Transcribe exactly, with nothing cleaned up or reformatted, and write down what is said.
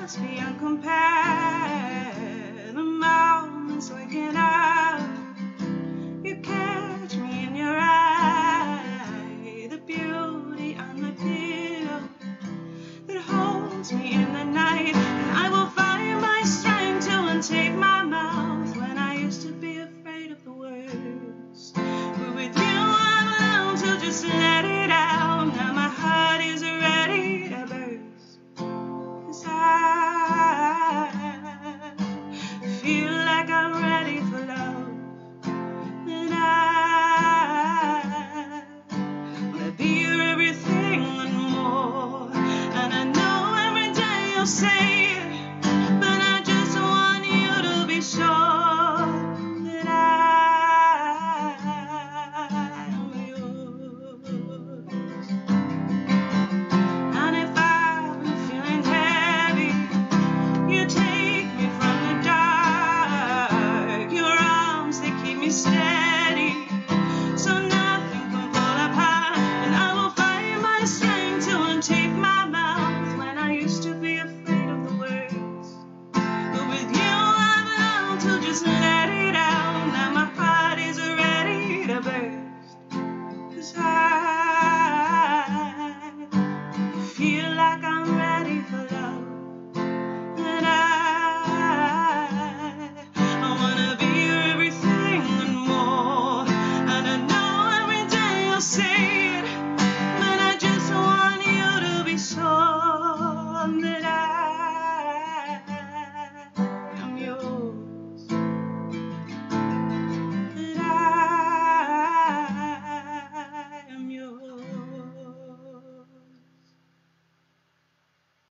must be uncompared. The moments waking up, you catch me in your eye. The beauty on the pillow that holds me in the night, and I will find my strength to untake my